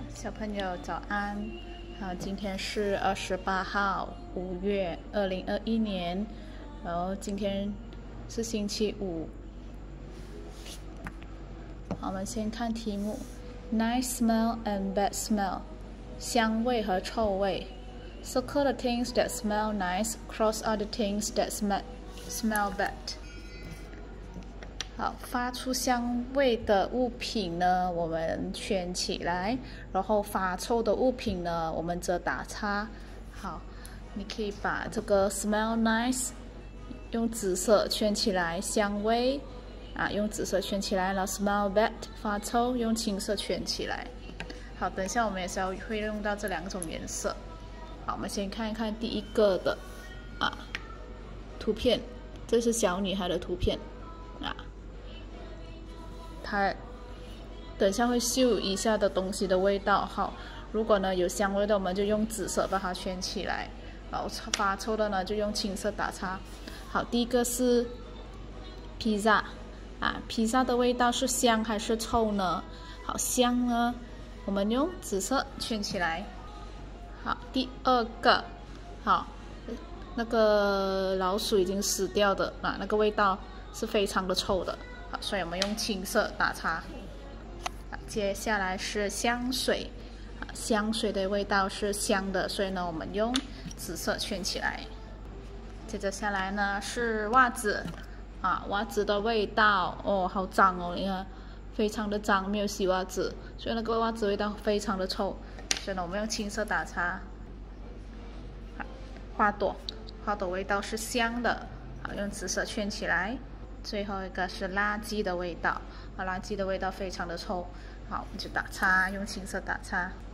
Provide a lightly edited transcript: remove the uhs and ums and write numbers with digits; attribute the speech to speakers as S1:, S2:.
S1: 小朋友早安，好，今天是28号5月2021年，然后今天是星期五。好，我们先看题目 ：Nice smell and bad smell， 香味和臭味。Circle the things that smell nice, cross out the things that smell bad。好，发出香味的物品呢，我们圈起来；然后发臭的物品呢，我们则打叉。好，你可以把这个 smell nice 用紫色圈起来，香味用紫色圈起来，然后 smell bad 发臭用青色圈起来。好，等一下我们也是会用到这两种颜色。好，我们先看一看第一个的图片，这是小女孩的图片它等一下会嗅一下的东西的味道。好，如果呢有香味的，我们就用紫色把它圈起来；然后发臭的呢，就用青色打叉。好，第一个是披萨披萨的味道是香还是臭呢？好，香呢，我们用紫色圈起来。好，第二个，好，那个老鼠已经死掉的那个味道是非常的臭的。好，所以我们用青色打叉。接下来是香水，香水的味道是香的，所以呢我们用紫色圈起来。接着下来呢是袜子，袜子的味道好脏哦，你看非常的脏，没有洗袜子，所以那个袜子味道非常的臭，所以呢我们用青色打叉。花朵味道是香的，好，用紫色圈起来。最后一个是垃圾的味道，垃圾的味道非常的臭，好，我们就打叉，用青色打叉。